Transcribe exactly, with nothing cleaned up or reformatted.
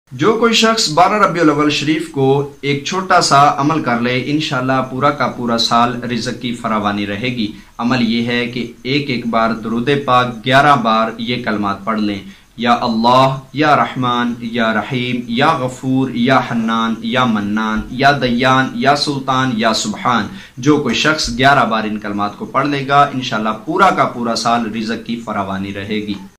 जो कोई शख्स बारह रबीउल अव्वल शरीफ को एक छोटा सा अमल कर ले, इंशाल्लाह पूरा का पूरा साल रिज़्क़ की फरावानी रहेगी। अमल ये है कि एक एक बार दुरूद पाक ग्यारह बार ये कलमात पढ़ लें, या अल्लाह, या रहमान, या रहीम, या गफूर, या हन्नान, या मन्नान, या दय्यान, या सुल्तान, या सुबहान। जो कोई शख्स ग्यारह बार इन कलमात को पढ़ लेगा, इंशाल्लाह पूरा का पूरा साल रिज़्क़ की फरावानी रहेगी।